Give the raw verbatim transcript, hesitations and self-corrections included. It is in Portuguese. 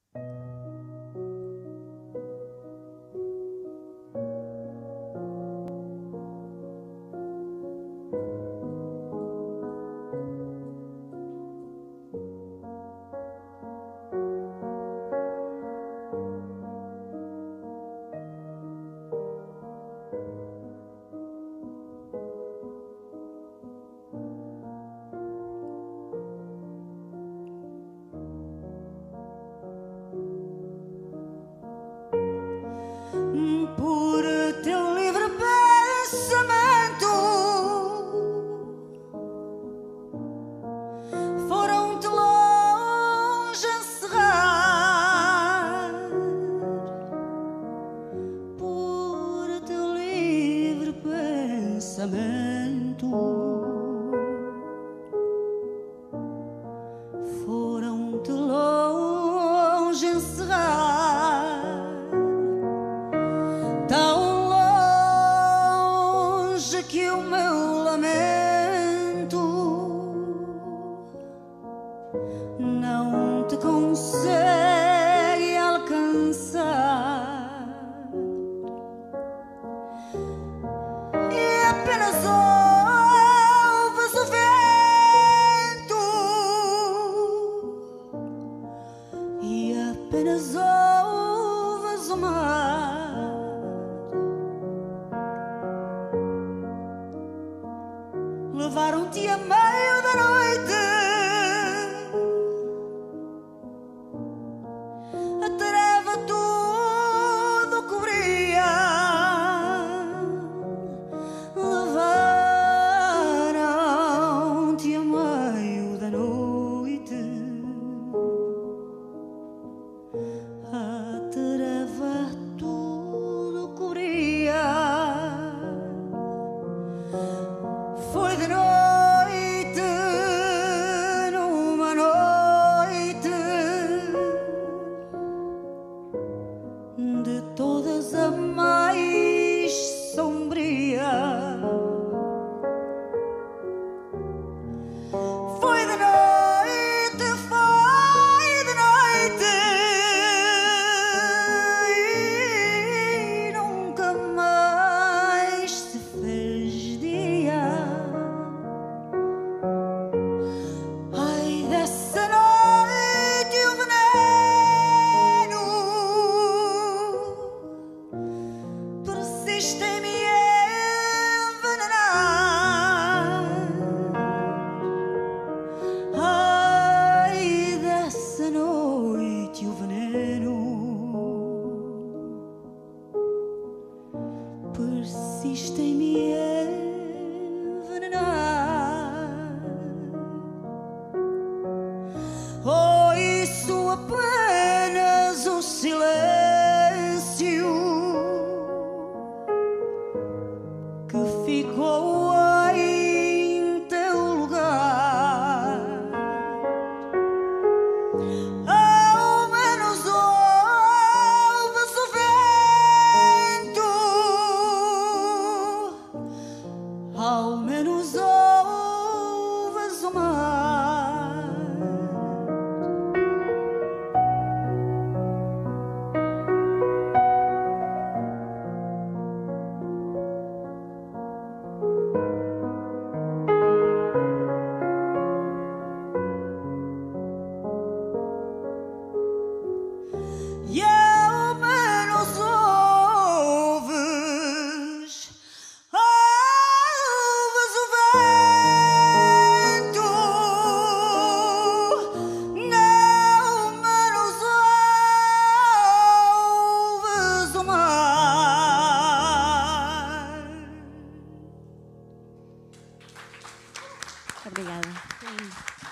Foram-te longe encerrar, tão longe que o meu lamento não te consegue alcançar, e apenas ouves o vento, e apenas ouves o mar. Levaram-te a meio da noite, a treva tudo cobria. Levaram-te a meio da noite, a treva tudo cobria. Foi de noite, numa noite de todas a mais sombria. Foi de noite, foi de noite, e nunca mais se fez dia. Ai, dessa noite o veneno persiste em me envenenar. Ai, dessa noite o veneno persiste em me envenenar. Oh, isso apenas o silêncio que ficou em teu lugar. Ao menos ouves o vento, ao menos ouves o mar. E ao menos ouves, ouves o vento, não menos ouves o mar. Obrigada.